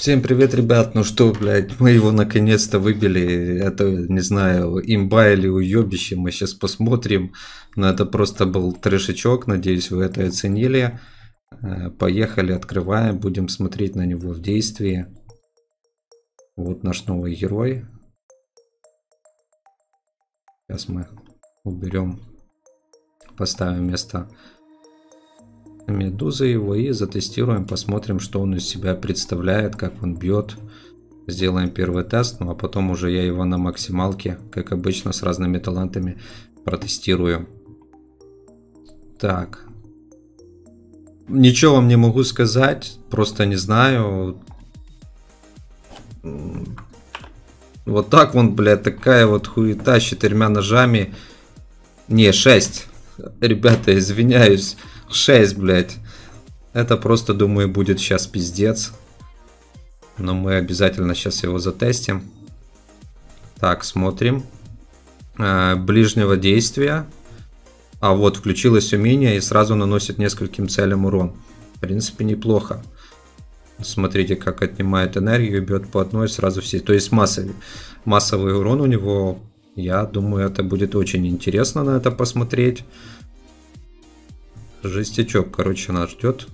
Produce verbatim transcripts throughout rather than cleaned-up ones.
Всем привет, ребят. Ну что, блядь, мы его наконец-то выбили. Это, не знаю, имба или уебище. Мы сейчас посмотрим. Но это просто был трешечок. Надеюсь, вы это оценили. Поехали, открываем. Будем смотреть на него в действии. Вот наш новый герой. Сейчас мы уберем, поставим вместо медузы его и затестируем, посмотрим, что он из себя представляет, как он бьет. Сделаем первый тест, ну а потом уже я его на максималке, как обычно, с разными талантами протестирую. Так. Ничего вам не могу сказать, просто не знаю. Вот так вон, блядь, такая вот хуета с четырьмя ножами. Не, шесть. Ребята, извиняюсь. шесть, блядь. Это просто, думаю, будет сейчас пиздец. Но мы обязательно сейчас его затестим. Так, смотрим. Э, ближнего действия. А вот, включилось умение и сразу наносит нескольким целям урон. В принципе, неплохо. Смотрите, как отнимает энергию, бьет по одной сразу все. То есть массовый, массовый урон у него. Я думаю, это будет очень интересно на это посмотреть. Жестячок, короче, нас ждет.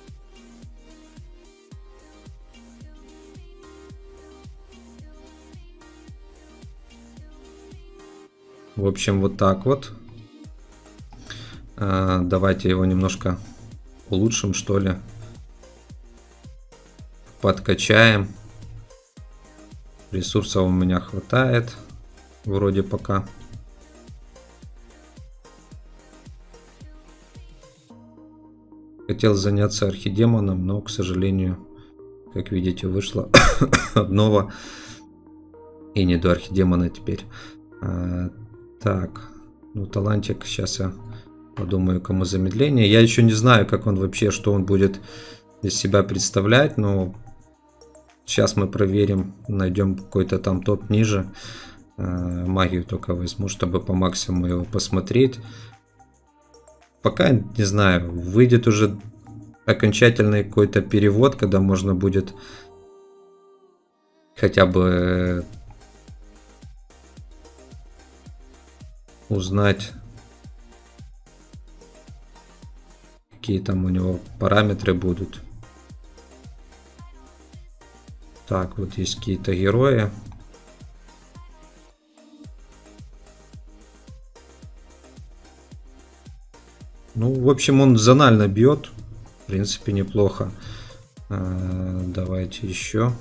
В общем, вот так вот. А, давайте его немножко улучшим, что ли. Подкачаем. Ресурсов у меня хватает. Вроде пока. Хотел заняться архидемоном, но, к сожалению, как видите, вышло обнова. И не до архидемона теперь. А, так. Ну, талантик. Сейчас я подумаю, кому замедление. Я еще не знаю, как он вообще, что он будет из себя представлять, но сейчас мы проверим, найдем какой-то там топ ниже. Магию только возьму, чтобы по максимуму его посмотреть. Пока не знаю, выйдет уже окончательный какой-то перевод, когда можно будет хотя бы узнать, какие там у него параметры будут. Так, вот есть какие-то герои. Ну, в общем, он зонально бьет. В принципе, неплохо. А, давайте еще.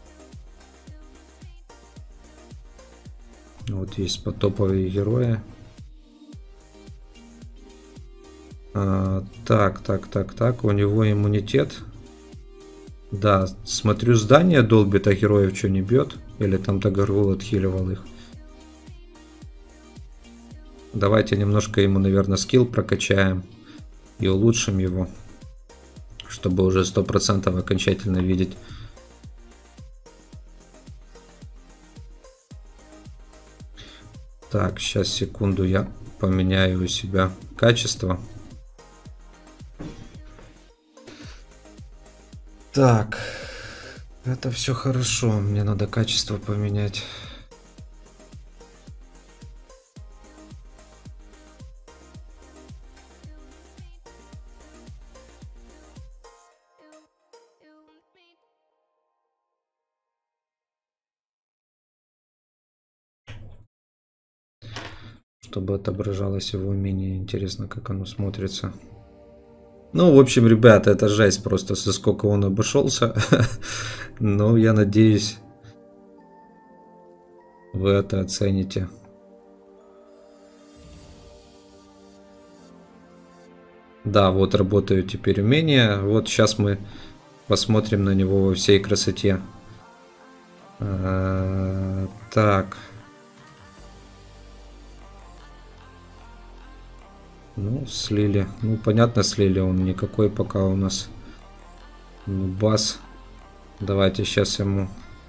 Вот есть потоповые герои. А, так, так, так, так. У него иммунитет. Да, смотрю, здание долбит, а героев что, не бьет? Или там Тагаргул отхиливал их? Давайте немножко ему, наверное, скилл прокачаем и улучшим его, чтобы уже сто процентов окончательно видеть. Так, сейчас, секунду, я поменяю у себя качество. Так, это все хорошо, мне надо качество поменять. Чтобы отображалось его умение. Интересно, как оно смотрится. Ну, в общем, ребята, это жесть просто, со сколько он обошелся. Но я надеюсь, вы это оцените. Да, вот работают теперь умения. Вот сейчас мы посмотрим на него во всей красоте. А, так. Ну, слили. Ну, понятно, слили. Он никакой пока у нас. Ну, бас. Давайте сейчас ему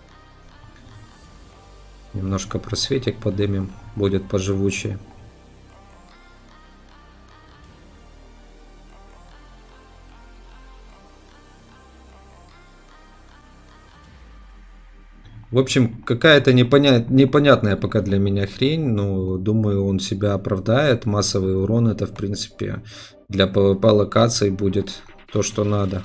немножко просветик подымем. Будет поживучее. В общем, какая-то непоня... непонятная пока для меня хрень, но думаю, он себя оправдает. Массовый урон — это, в принципе, для пэ вэ пэ локаций будет то, что надо.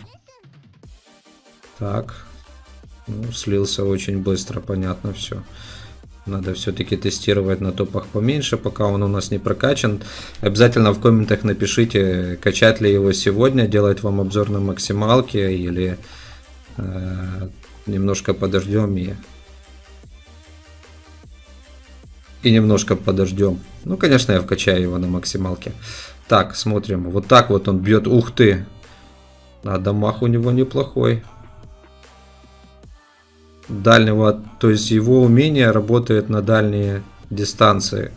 Так. Ну, слился очень быстро, понятно все. Надо все-таки тестировать на топах поменьше, пока он у нас не прокачан. Обязательно в комментах напишите, качать ли его сегодня, делать вам обзор на максималке, или э, немножко подождем и... И немножко подождем. Ну, конечно, я вкачаю его на максималке. Так, смотрим. Вот так вот он бьет. Ух ты! А дамаг у него неплохой. Дальнего, то есть его умение работает на дальние дистанции.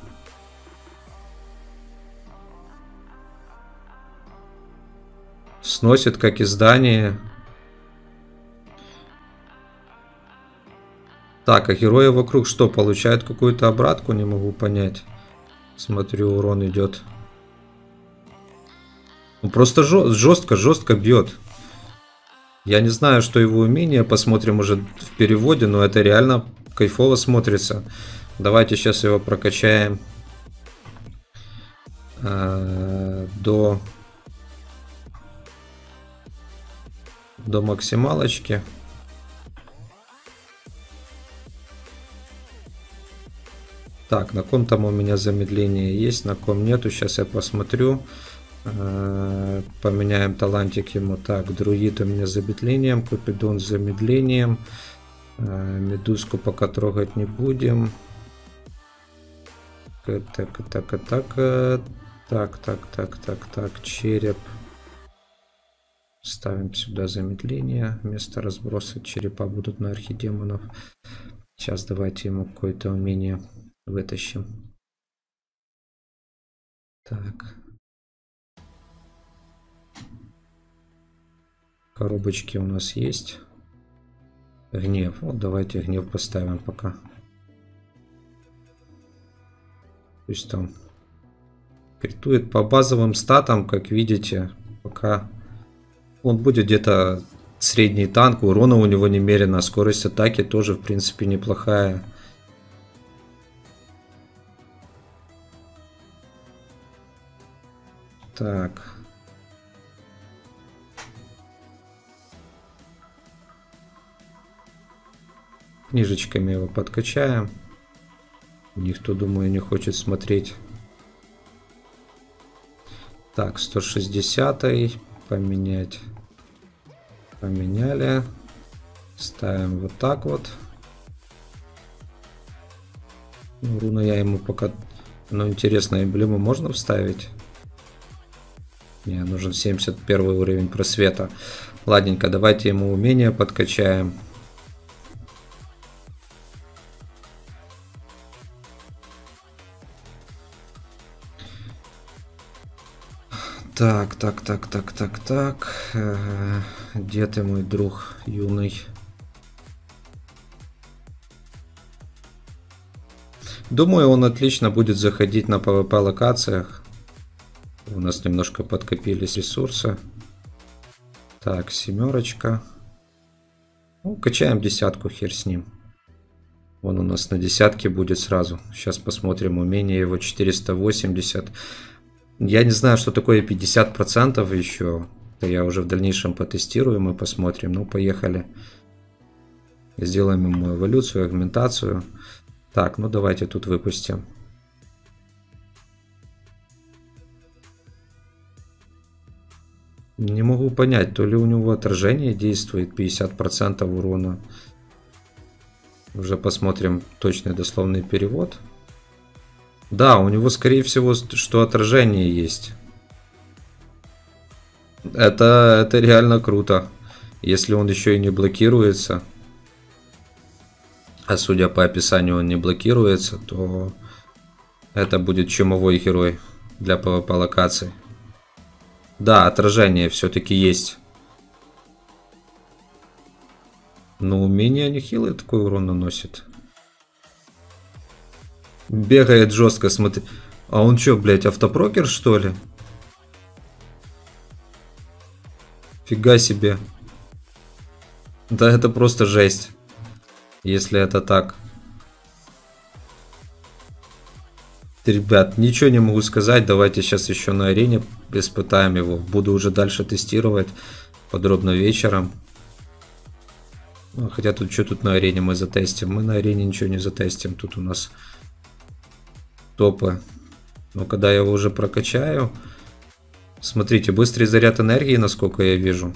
Сносит как и здание. Так, а герои вокруг что, получают какую-то обратку? Не могу понять. Смотрю, урон идет. Он просто жестко, жестко бьет. Я не знаю, что его умение. Посмотрим уже в переводе, но это реально кайфово смотрится. Давайте сейчас его прокачаем э, до, до максималочки. Так, на ком там у меня замедление есть, на ком нету. Сейчас я посмотрю. Э, поменяем талантик ему. Так, друид у меня с замедлением, Купидон с замедлением. Э, медузку пока трогать не будем. Так, так, так, так, так, так, так, так, так, череп. Ставим сюда замедление. Вместо разброса черепа будут на архидемонов. Сейчас давайте ему какое-то умение вытащим. Так. Коробочки у нас есть. Гнев. Вот давайте гнев поставим пока. Пусть там критует по базовым статам, как видите, пока он будет где-то средний танк, урона у него немерено, скорость атаки тоже в принципе неплохая. Так. Книжечками его подкачаем. Никто, думаю, не хочет смотреть. Так, сто шестьдесят поменять. Поменяли. Ставим вот так вот. Ну, руна я ему пока... Ну, интересно, эмблему можно вставить? Мне нужен семьдесят первый уровень просвета. Ладненько, давайте ему умение подкачаем. Так, так, так, так, так, так. Где ты, мой друг юный? Думаю, он отлично будет заходить на пэ вэ пэ локациях. У нас немножко подкопились ресурсы. Так, семерочка. Ну, качаем десятку, хер с ним. Он у нас на десятке будет сразу. Сейчас посмотрим умение его четыреста восемьдесят. Я не знаю, что такое пятьдесят процентов еще. Это я уже в дальнейшем потестируем и посмотрим. Ну, поехали. Сделаем ему эволюцию, агментацию. Так, ну давайте тут выпустим. Не могу понять, то ли у него отражение действует пятьдесят процентов урона. Уже посмотрим точный дословный перевод. Да, у него скорее всего что отражение есть. Это, это реально круто. Если он еще и не блокируется. А судя по описанию он не блокируется, то это будет чумовой герой для пэ вэ пэ локаций. Да, отражение все-таки есть. Но умение нехилый такой урон наносит. Бегает жестко, смотри. А он что, блядь, автопрокер, что ли? Фига себе. Да это просто жесть. Если это так. Ребят, ничего не могу сказать. Давайте сейчас еще на арене испытаем его. Буду уже дальше тестировать подробно вечером. Хотя тут что тут на арене мы затестим? Мы на арене ничего не затестим. Тут у нас топы. Но когда я его уже прокачаю... Смотрите, быстрый заряд энергии, насколько я вижу.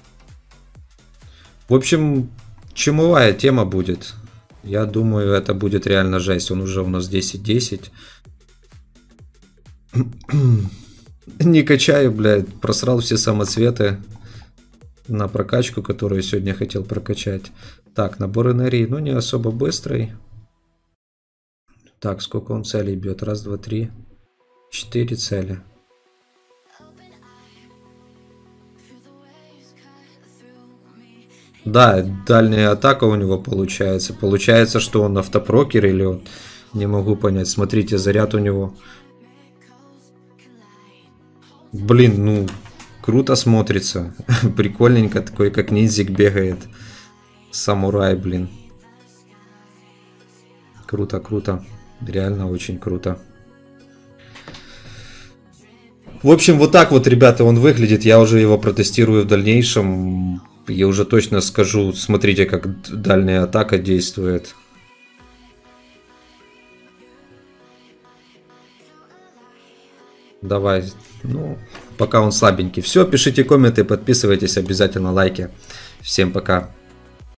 В общем, чумовая тема будет. Я думаю, это будет реально жесть. Он уже у нас десять десять. Не качаю, блядь. Просрал все самоцветы на прокачку, которую сегодня хотел прокачать. Так, набор энергии, ну не особо быстрый. Так, сколько он целей бьет? Раз, два, три, четыре цели. Да, дальняя атака у него получается. Получается, что он автопрокер или он... Не могу понять. Смотрите, заряд у него. Блин, ну, круто смотрится. Прикольненько, такой как ниндзик бегает. Самурай, блин. Круто, круто. Реально очень круто. В общем, вот так вот, ребята, он выглядит. Я уже его протестирую в дальнейшем. Я уже точно скажу. Смотрите, как дальняя атака действует. Давай. Ну, пока он слабенький. Все, пишите комменты, подписывайтесь, обязательно лайки. Всем пока.